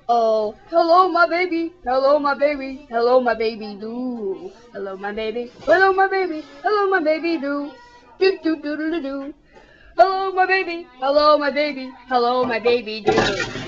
Oh, hello, my baby. Hello, my baby. Hello, my baby. Do. Hello, my baby. Hello, my baby. Hello, my baby. Do. Do do do do do do. Hello, my baby. Hello, my baby. Hello, my baby. Do.